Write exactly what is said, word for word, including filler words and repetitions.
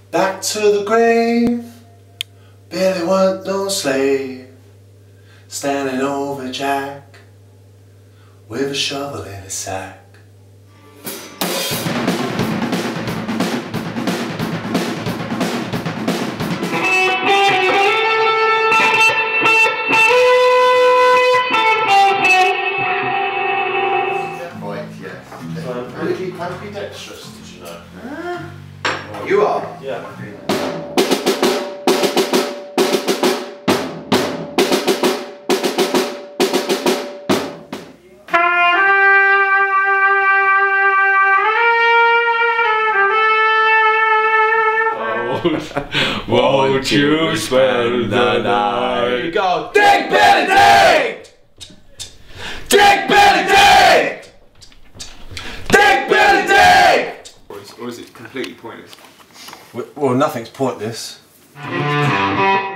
Back to the grave, Billy wasn't no slave, standing over Jack with a shovel in his sack. Ambidextrous, did you know? Uh, you are? Yeah. Won't you spend the night? You go, Dick Benedict! Dick Benedict! Dick Benedict! Or is, or is it completely pointless? Well, nothing's pointless.